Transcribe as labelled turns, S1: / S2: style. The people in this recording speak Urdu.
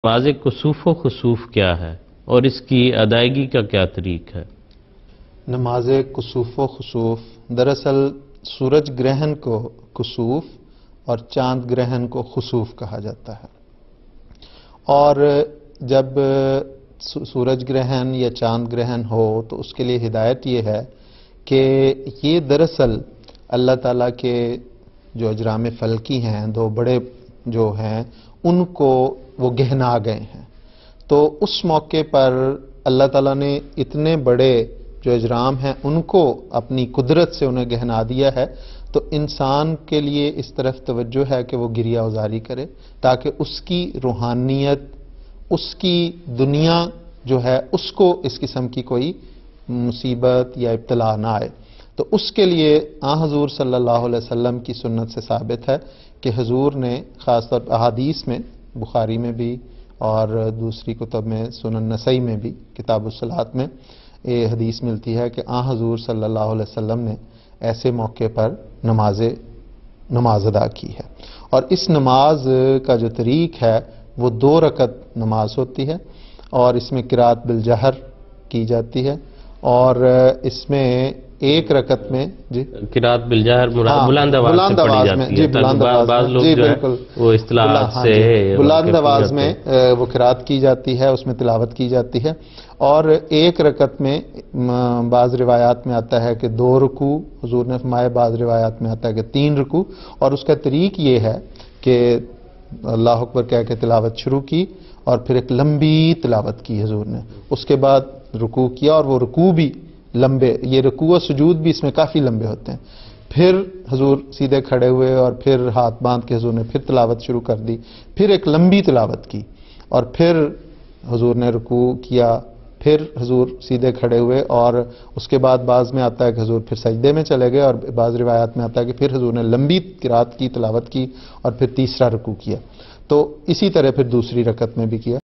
S1: نماز کسوف و خسوف کیا ہے اور اس کی ادائیگی کا کیا طریق ہے؟
S2: نماز کسوف و خسوف دراصل سورج گرہن کو کسوف اور چاند گرہن کو خسوف کہا جاتا ہے، اور جب سورج گرہن یا چاند گرہن ہو تو اس کے لیے ہدایت یہ ہے کہ یہ دراصل اللہ تعالیٰ کے جو اجرام فلکی ہیں، دو بڑے جو ہیں، ان کو وہ گہنا گئے ہیں۔ تو اس موقع پر اللہ تعالیٰ نے اتنے بڑے جو اجرام ہیں ان کو اپنی قدرت سے انہیں گہنا دیا ہے، تو انسان کے لیے اس طرف توجہ ہے کہ وہ گریہ ازاری کرے تاکہ اس کی روحانیت، اس کی دنیا جو ہے اس کو اس قسم کی کوئی مصیبت یا ابتلا نہ آئے۔ تو اس کے لیے حضور صلی اللہ علیہ وسلم کی سنت سے ثابت ہے کہ حضور نے خاص طور پر احادیث میں، بخاری میں بھی اور دوسری کتب میں، سنن نسائی میں بھی، کتاب الصلاۃ میں یہ حدیث ملتی ہے کہ حضور صلی اللہ علیہ وسلم نے ایسے موقع پر نماز ادا کی ہے۔ اور اس نماز کا جو طریق ہے وہ 2 رکعت نماز ہوتی ہے، اور اس میں قرات بالجہر کی جاتی ہے، اور اس میں 1 رکعت میں
S1: قرات بالجہر بلند آواز سے پڑھی جاتی ہے، بعض لوگ جو ہے وہ اصطلاحات سے
S2: بلند آواز میں وہ قرات کی جاتی ہے، اس میں تلاوت کی جاتی ہے۔ اور 1 رکعت میں بعض روایات میں آتا ہے کہ 2 رکوع حضور نے فرمایا، بعض روایات میں آتا ہے کہ 3 رکوع، اور اس کا طریق یہ ہے کہ اللہ اکبر کہہ کے تلاوت شروع کی اور پھر ایک لمبی تلاوت کی حضور نے، اس کے بعد رکوع کیا، اور وہ رکوع بھی لمبے، یہ رکوع و سجود بھی اس میں کافی لمبے ہوتے ہیں۔ پھر حضور سیدھے کھڑے ہوئے اور پھر ہاتھ باندھ کے حضور نے پھر تلاوت شروع کر دی، پھر ایک لمبی تلاوت کی، اور پھر حضور نے رکوع کیا، پھر حضور سیدھے کھڑے ہوئے، اور اس کے بعد بعض میں آتا ہے کہ حضور پھر سجدے میں چلے گئے، اور بعض روایات میں آتا ہے کہ پھر حضور نے لمبی قرات کی، تلاوت کی، اور پھر تیسرا رکوع کیا۔ تو اسی طرح پھر دوسری رکعت میں بھی کیا۔